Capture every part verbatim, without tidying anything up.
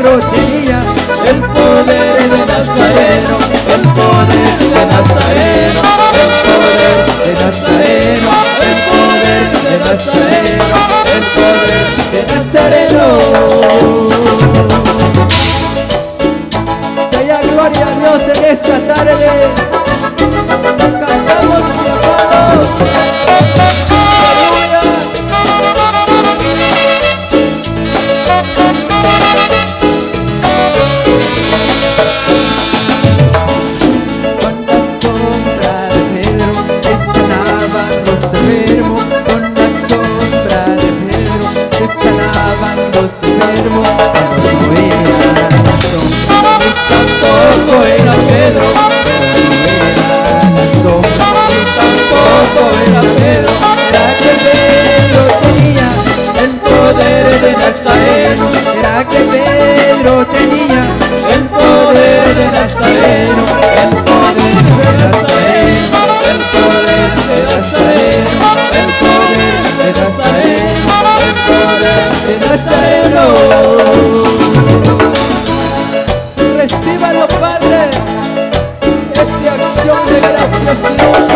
Pedro tenía el poder de Nazareno, el poder de Nazareno, el poder de Nazareno, el poder de Nazareno, el poder de Nazareno. Sea gloria a Dios en esta tarde. Cantamos, mis hermanos. Recíbalo, Padre, esta acción de gracias, Dios.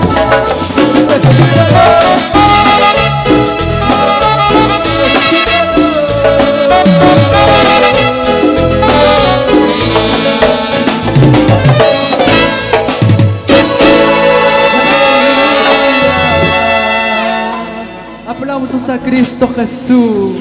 Aplausos a Cristo Jesús.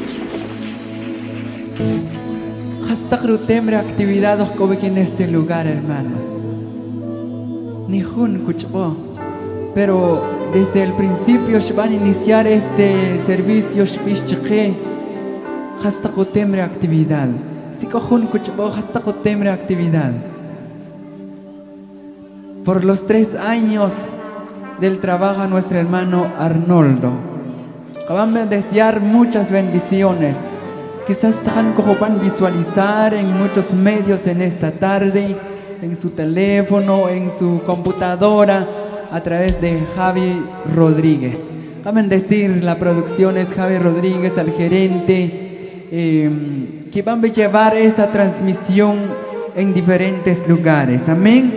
Hasta crutembre actividades como en este lugar, hermanos. Ni jun kuchbo. Pero desde el principio se van a iniciar este servicio shpishche. Hasta crutembre actividad. Si cojun kuchbo hasta crutembre actividad. Por los tres años del trabajo a nuestro hermano Arnoldo. Vamos a desear muchas bendiciones. Quizás están como van a visualizar en muchos medios en esta tarde, en su teléfono, en su computadora, a través de Javi Rodríguez. Vamos a decir, la producción es Javi Rodríguez, al gerente, eh, que van a llevar esa transmisión en diferentes lugares. Amén.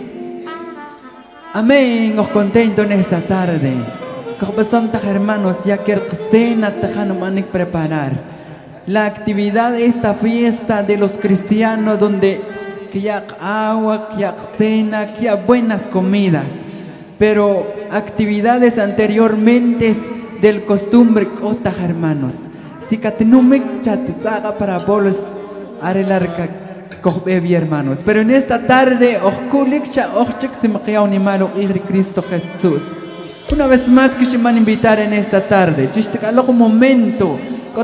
Amén. Os contento en esta tarde. Como santos hermanos, ya que cena tajano manik preparar la actividad de esta fiesta de los cristianos, donde que ya agua, que ya cena, que ya buenas comidas, pero actividades anteriormente del costumbre, otras hermanos. Si catenumek chatzaga para bolos arelar cohbebi hermanos, pero en esta tarde oskulik sha ochik simqia unimalo igri Cristo Jesús. Una vez más que se van a invitar en esta tarde, un momento,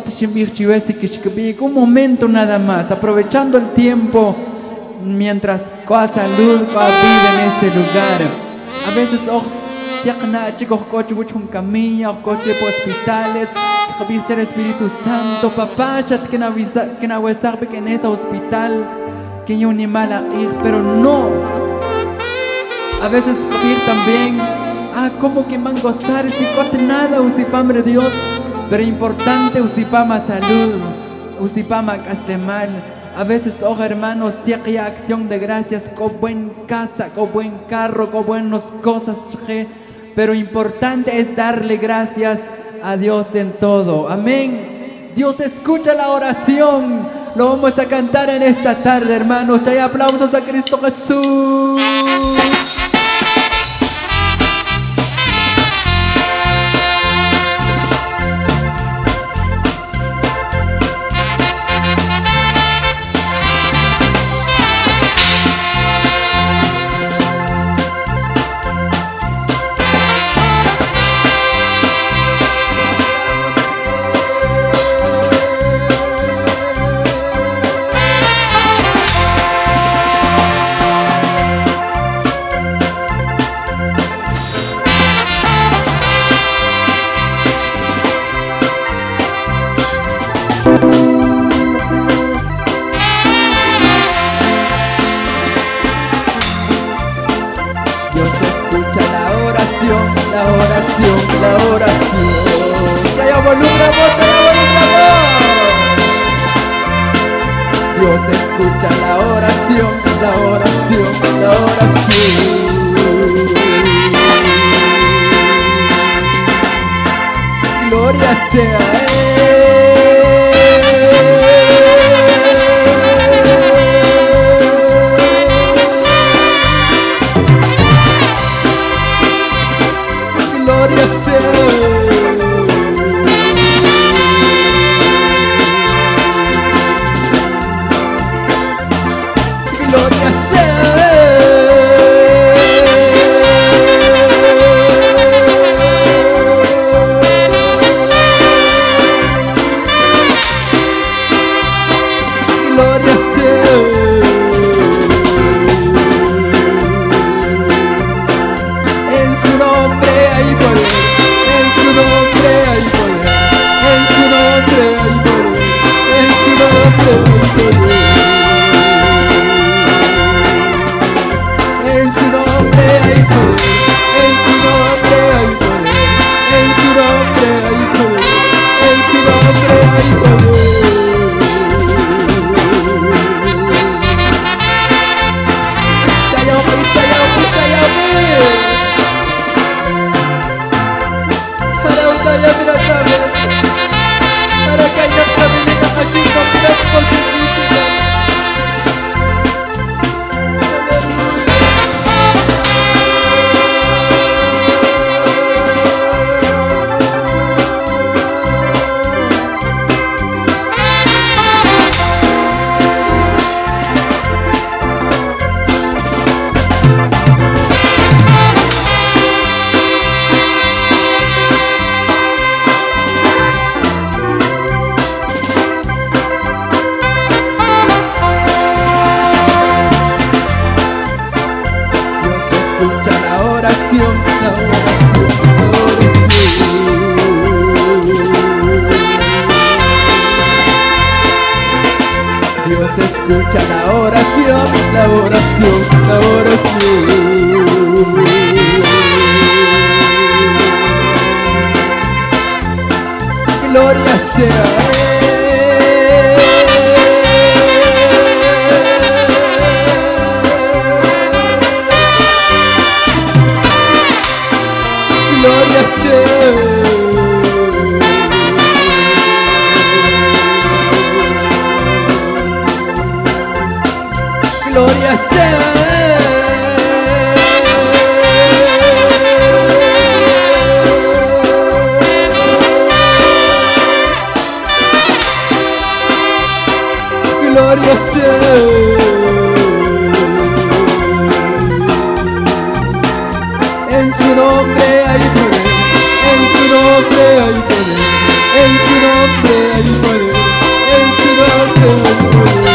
un momento nada más, aprovechando el tiempo mientras coa salud, coa vida en este lugar. A veces, oh, chicos, coche, un camilla, coche por hospitales, el Espíritu Santo, papá, que no sabe que en ese hospital, que hay un animal, pero no. A veces, también. Ah, ¿cómo que van a gozar si corte nada, usipambre Dios? Pero importante, usipama salud, usipama castemal. A veces, oh hermanos, tiene acción de gracias, con buen casa, con buen carro, con buenas cosas. Pero importante es darle gracias a Dios en todo. Amén. Dios escucha la oración. Lo vamos a cantar en esta tarde, hermanos. Hay aplausos a Cristo Jesús. Dios escucha la oración, la oración, la oración. Gloria sea a Él. Gloria sea a Él. Gloria sea a Él. Gloria sea. En su nombre hay poder, en su nombre hay poder, en su nombre hay poder, en su nombre hay poder. En su nombre hay poder, en su nombre hay poder, en su nombre hay poder, en su nombre hay poder. Chayapi, chayapi, chayapi. Para usted mira también. Para que haya familia así con tres posibilidades. Dios escucha la oración, la oración, la oración. Gloria sea a Él. Gloria sea a Él. Gloria sea a Él. Gloria sea a Él. En su nombre hay poder, en su nombre hay poder, en su nombre hay poder, en su nombre hay poder.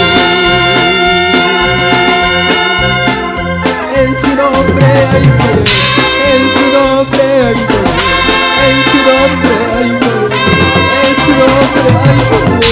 En su nombre hay poder, en su nombre hay poder, en su nombre hay poder, en su nombre hay poder.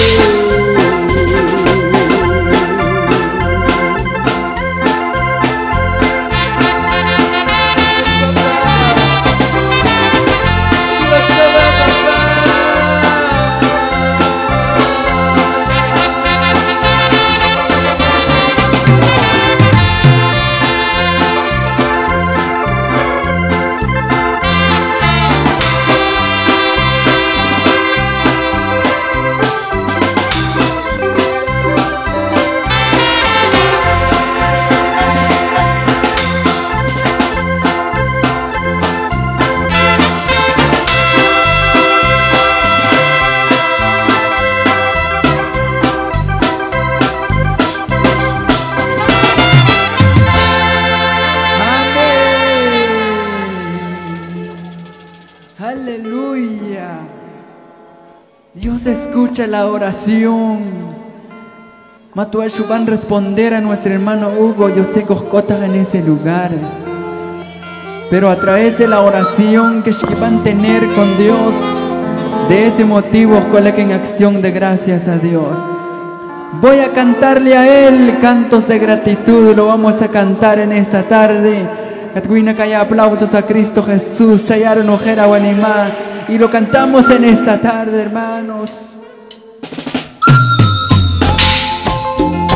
Aleluya. Dios escucha la oración. Matuashu van a responder a nuestro hermano Hugo. Yo sé que en ese lugar. Pero a través de la oración que van a tener con Dios, de ese motivo coloquen en acción de gracias a Dios. Voy a cantarle a Él cantos de gratitud. Lo vamos a cantar en esta tarde. Que haya aplausos a Cristo Jesús. Chayaron ojera o animá. Y lo cantamos en esta tarde, hermanos.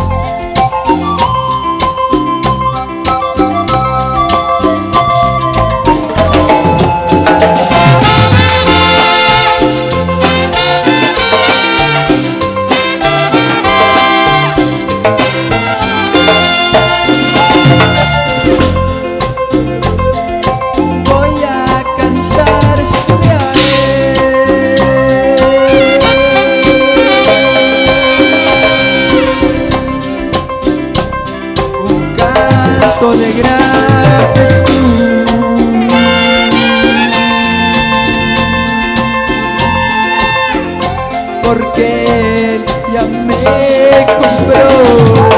canto de gratitud, porque Él ya me compró.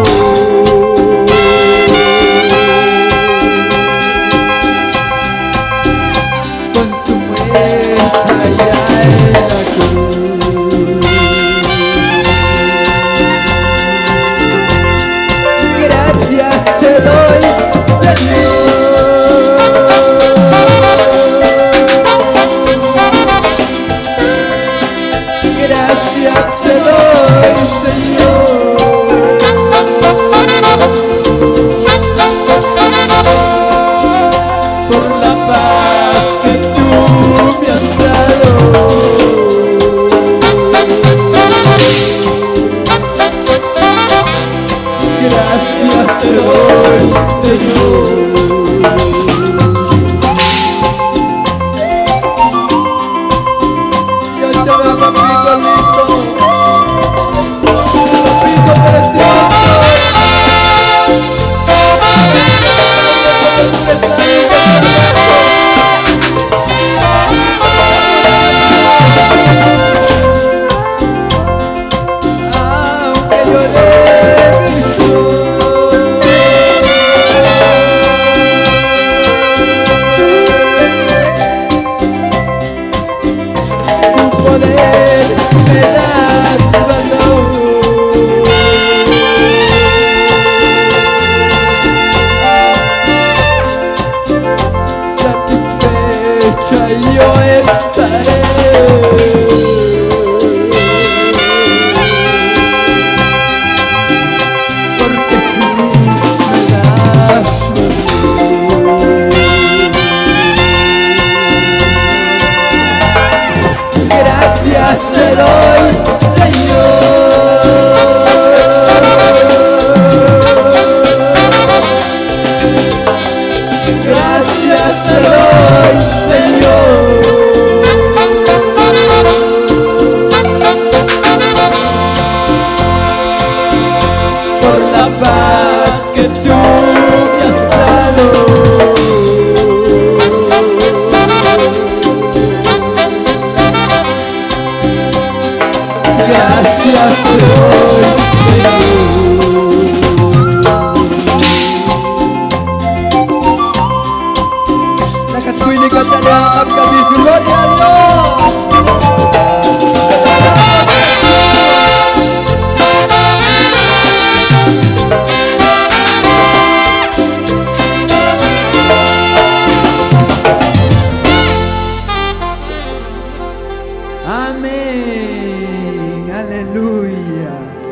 Amén, aleluya.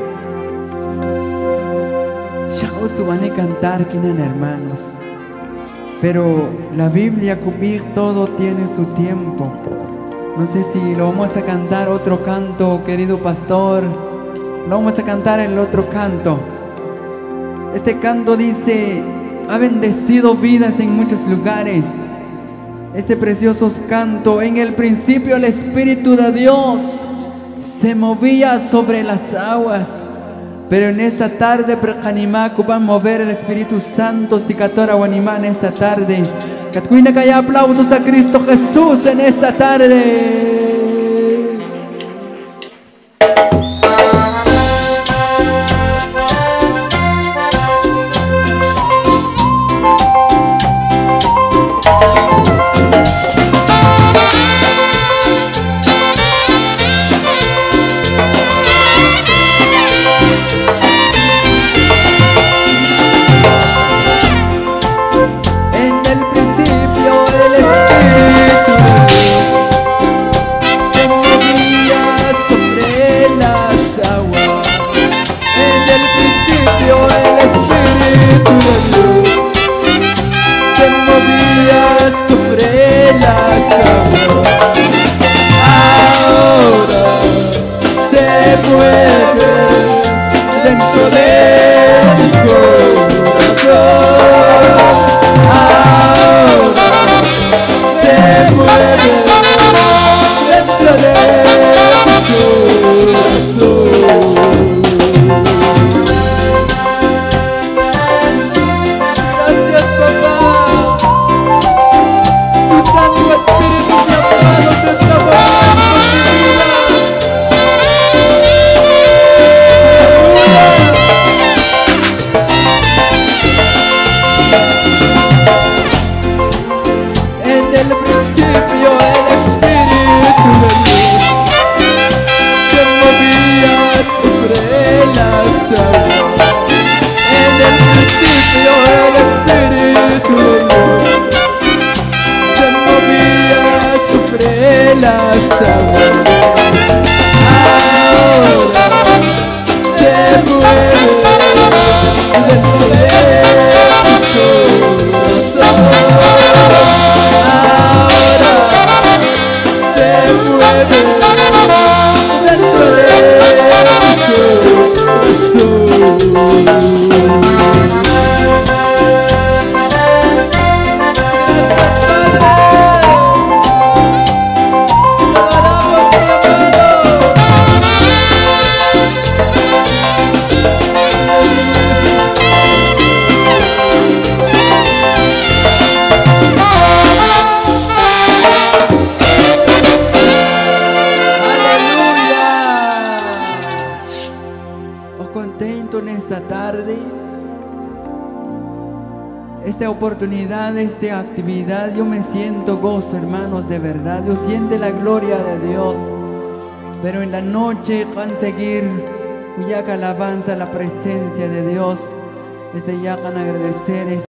Shautu van a cantar, quieren hermanos, pero la Biblia cubrir todo tiene su tiempo. No sé si lo vamos a cantar otro canto, querido pastor. Lo vamos a cantar el otro canto. Este canto dice: ha bendecido vidas en muchos lugares. Este precioso canto: en el principio el Espíritu de Dios se movía sobre las aguas. Pero en esta tarde Precanimacu va a mover el Espíritu Santo Sicatora Guanimá en esta tarde. Catcuina que haya aplausos a Cristo Jesús en esta tarde. Esta oportunidad, esta actividad, yo me siento gozo, hermanos, de verdad. Yo siento la gloria de Dios. Pero en la noche conseguir ya que alabanza la presencia de Dios. Desde ya can agradecer.